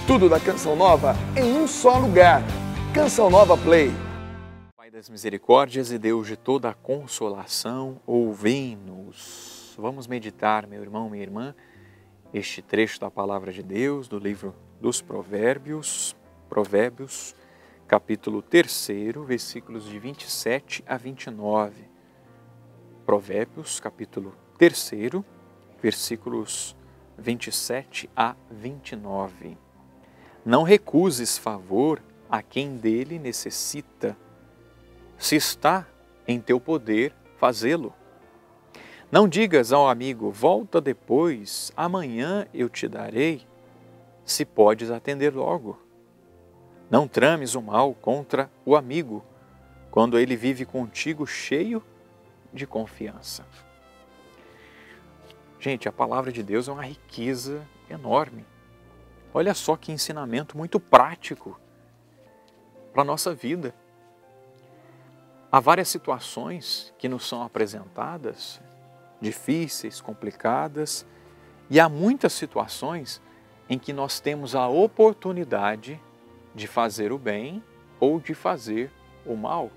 Tudo da Canção Nova em um só lugar. Canção Nova Play. Pai das misericórdias e Deus de toda a consolação, ouvi-nos. Vamos meditar, meu irmão, minha irmã, este trecho da Palavra de Deus, do livro dos Provérbios, capítulo 3, versículos de 27 a 29. Provérbios, capítulo 3, versículos 27 a 29. Não recuses favor a quem dele necessita, se está em teu poder fazê-lo. Não digas ao amigo, volta depois, amanhã eu te darei, se podes atender logo. Não trames o mal contra o amigo, quando ele vive contigo cheio de confiança. Gente, a palavra de Deus é uma riqueza enorme. Olha só que ensinamento muito prático para a nossa vida. Há várias situações que nos são apresentadas, difíceis, complicadas, e há muitas situações em que nós temos a oportunidade de fazer o bem ou de fazer o mal.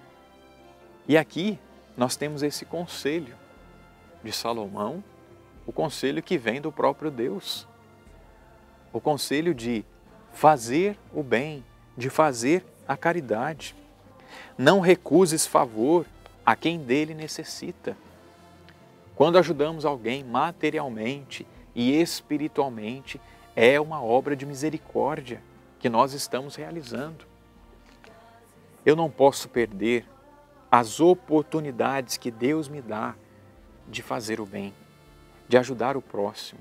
E aqui nós temos esse conselho de Salomão, o conselho que vem do próprio Deus. O conselho de fazer o bem, de fazer a caridade. Não recuses favor a quem dele necessita. Quando ajudamos alguém materialmente e espiritualmente, é uma obra de misericórdia que nós estamos realizando. Eu não posso perder as oportunidades que Deus me dá de fazer o bem, de ajudar o próximo.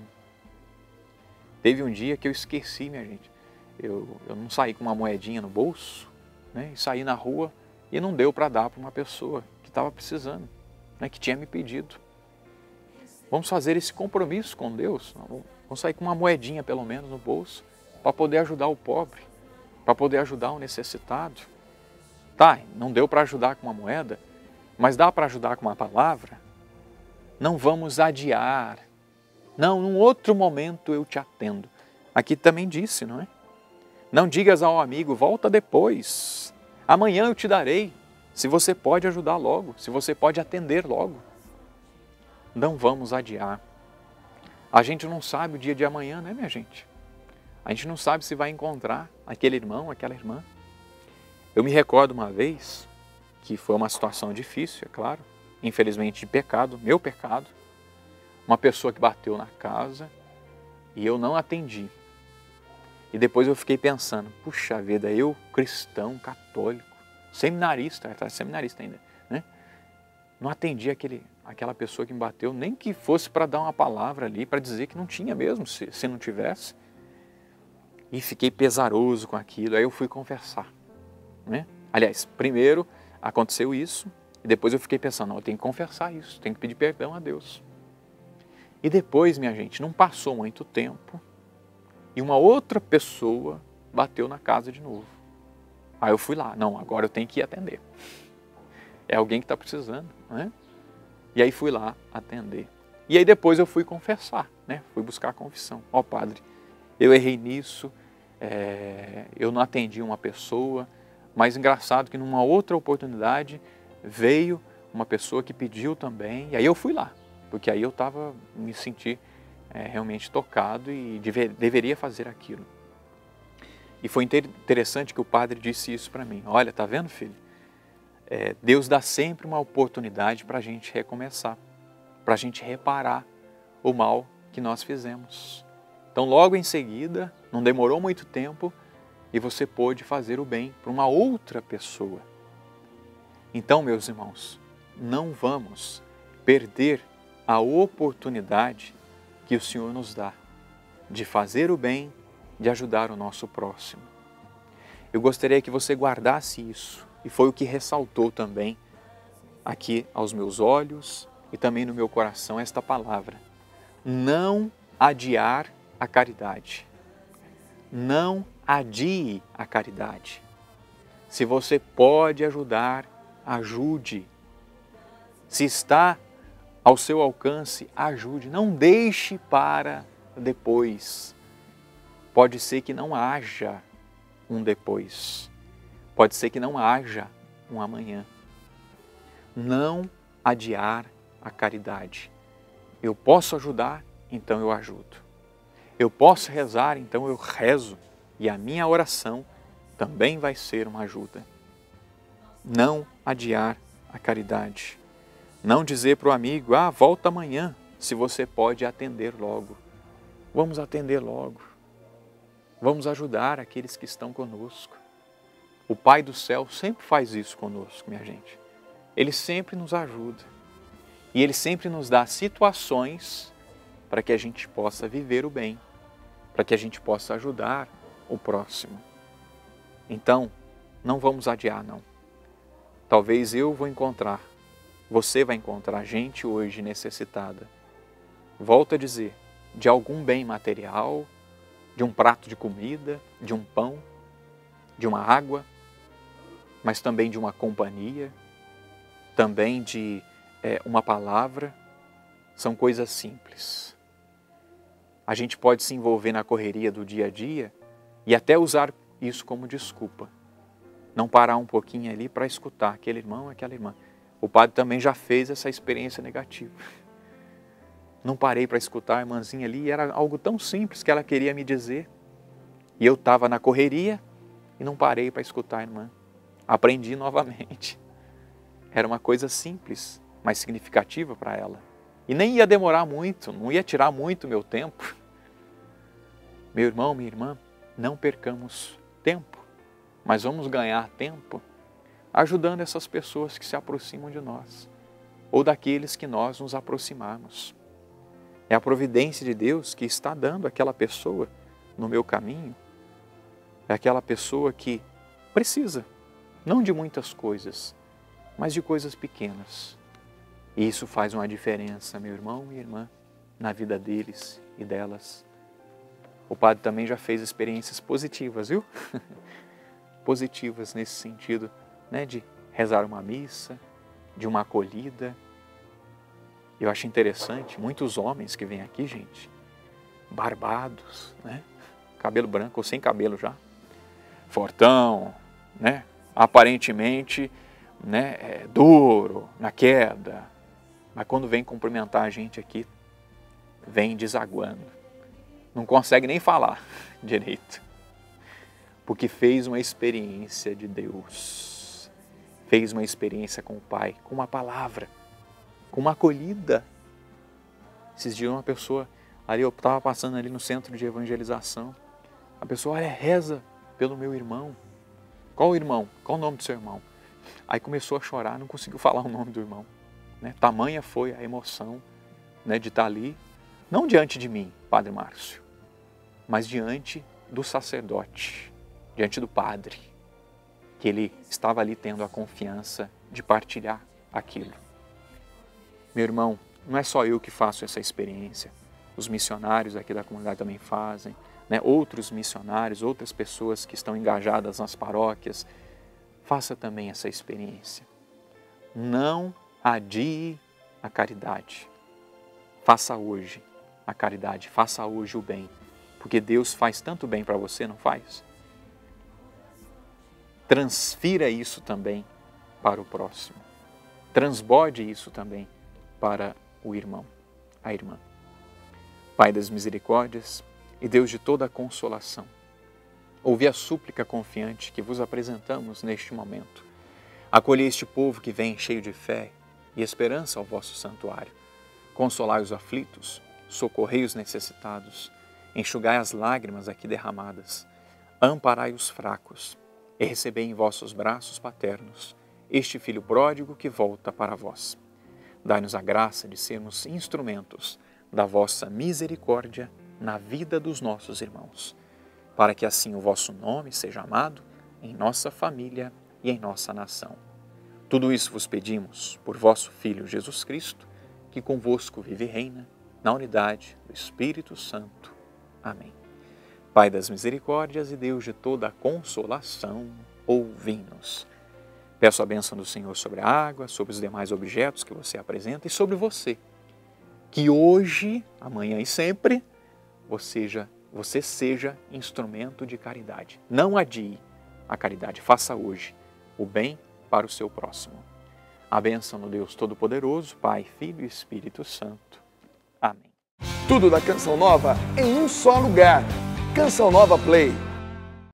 Teve um dia que eu esqueci, minha gente. Eu não saí com uma moedinha no bolso, né? E saí na rua e não deu para dar para uma pessoa que estava precisando, né? Que tinha me pedido. Vamos fazer esse compromisso com Deus. Vamos sair com uma moedinha, pelo menos, no bolso, para poder ajudar o pobre, para poder ajudar o necessitado. Tá, não deu para ajudar com uma moeda, mas dá para ajudar com uma palavra? Não vamos adiar. Não, num outro momento eu te atendo. Aqui também disse, não é? Não digas ao amigo, volta depois. Amanhã eu te darei, se você pode ajudar logo, se você pode atender logo. Não vamos adiar. A gente não sabe o dia de amanhã, né, minha gente? A gente não sabe se vai encontrar aquele irmão, aquela irmã. Eu me recordo uma vez que foi uma situação difícil, é claro, infelizmente de pecado, meu pecado. Uma pessoa que bateu na casa e eu não atendi. E depois eu fiquei pensando, puxa vida, eu cristão, católico, seminarista ainda, né? Não atendi aquela pessoa que me bateu, nem que fosse para dar uma palavra ali, para dizer que não tinha mesmo, se não tivesse. E fiquei pesaroso com aquilo, aí eu fui confessar, né? Aliás, primeiro aconteceu isso, e depois eu fiquei pensando, não, eu tenho que confessar isso, tenho que pedir perdão a Deus. E depois, minha gente, não passou muito tempo e uma outra pessoa bateu na casa de novo. Aí eu fui lá, não, agora eu tenho que ir atender. É alguém que está precisando, né? E aí fui lá atender. E aí depois eu fui confessar, né? Fui buscar a confissão. Ó, padre, eu errei nisso, eu não atendi uma pessoa, mas engraçado que numa outra oportunidade veio uma pessoa que pediu também, e aí eu fui lá. Porque aí eu me senti realmente tocado e deveria fazer aquilo. E foi interessante que o padre disse isso para mim. Olha, tá vendo, filho? Deus dá sempre uma oportunidade para a gente recomeçar, para a gente reparar o mal que nós fizemos. Então, logo em seguida, não demorou muito tempo e você pôde fazer o bem para uma outra pessoa. Então, meus irmãos, não vamos perder a oportunidade que o Senhor nos dá de fazer o bem, de ajudar o nosso próximo. Eu gostaria que você guardasse isso, e foi o que ressaltou também aqui aos meus olhos e também no meu coração esta palavra. Não adiar a caridade. Não adie a caridade. Se você pode ajudar, ajude. Se está ao seu alcance, ajude. Não deixe para depois. pode ser que não haja um depois. Pode ser que não haja um amanhã. Não adiar a caridade. Eu posso ajudar, então eu ajudo. Eu posso rezar, então eu rezo. E a minha oração também vai ser uma ajuda. Não adiar a caridade. Não dizer para o amigo, volta amanhã, se você pode atender logo. Vamos atender logo. Vamos ajudar aqueles que estão conosco. O Pai do céu sempre faz isso conosco, minha gente. Ele sempre nos ajuda. E Ele sempre nos dá situações para que a gente possa viver o bem, para que a gente possa ajudar o próximo. Então, não vamos adiar, não. Talvez eu vou encontrar, você vai encontrar gente hoje necessitada. Volto a dizer, de algum bem material, de um prato de comida, de um pão, de uma água, mas também de uma companhia, também de uma palavra. São coisas simples. A gente pode se envolver na correria do dia a dia e até usar isso como desculpa. Não parar um pouquinho ali para escutar aquele irmão, aquela irmã. O padre também já fez essa experiência negativa. Não parei para escutar a irmãzinha ali e era algo tão simples que ela queria me dizer. E eu estava na correria e não parei para escutar a irmã. Aprendi novamente. Era uma coisa simples, mas significativa para ela. E nem ia demorar muito, não ia tirar muito meu tempo. Meu irmão, minha irmã, não percamos tempo, mas vamos ganhar tempo ajudando essas pessoas que se aproximam de nós, ou daqueles que nós nos aproximarmos. É a providência de Deus que está dando aquela pessoa no meu caminho, é aquela pessoa que precisa, não de muitas coisas, mas de coisas pequenas. E isso faz uma diferença, meu irmão e irmã, na vida deles e delas. O padre também já fez experiências positivas, viu? Positivas nesse sentido, né? De rezar uma missa, de uma acolhida. Eu acho interessante, muitos homens que vêm aqui, gente, barbados, né? Cabelo branco ou sem cabelo já, fortão, né? Aparentemente, né? Duro, na queda, mas quando vem cumprimentar a gente aqui, vem desaguando. Não consegue nem falar direito, porque fez uma experiência de Deus, fez uma experiência com o Pai, com uma palavra, com uma acolhida. Esses dias uma pessoa, ali eu estava passando ali no centro de evangelização, a pessoa, olha, reza pelo meu irmão. Qual irmão? Qual o nome do seu irmão? Aí começou a chorar, não conseguiu falar o nome do irmão. Né? Tamanha foi a emoção, né, de estar ali, não diante de mim, Padre Márcio, mas diante do sacerdote, diante do padre, que ele estava ali tendo a confiança de partilhar aquilo. Meu irmão, não é só eu que faço essa experiência, os missionários aqui da comunidade também fazem, né? Outros missionários, outras pessoas que estão engajadas nas paróquias, faça também essa experiência. Não adie a caridade. Faça hoje a caridade, faça hoje o bem, porque Deus faz tanto bem para você, não faz? Transfira isso também para o próximo. Transborde isso também para o irmão, a irmã. Pai das misericórdias e Deus de toda a consolação, ouvi a súplica confiante que vos apresentamos neste momento. Acolhei este povo que vem cheio de fé e esperança ao vosso santuário. Consolai os aflitos, socorrei os necessitados, enxugai as lágrimas aqui derramadas, amparai os fracos e recebei em vossos braços paternos este filho pródigo que volta para vós. Dai-nos a graça de sermos instrumentos da vossa misericórdia na vida dos nossos irmãos, para que assim o vosso nome seja amado em nossa família e em nossa nação. Tudo isso vos pedimos por vosso Filho Jesus Cristo, que convosco vive e reina, na unidade do Espírito Santo. Amém. Pai das misericórdias e Deus de toda a consolação, ouvi-nos. Peço a bênção do Senhor sobre a água, sobre os demais objetos que você apresenta e sobre você. Que hoje, amanhã e sempre, você seja você seja instrumento de caridade. Não adie a caridade, faça hoje o bem para o seu próximo. A bênção no Deus Todo-Poderoso, Pai, Filho e Espírito Santo. Amém. Tudo da Canção Nova em um só lugar. Canção Nova Play.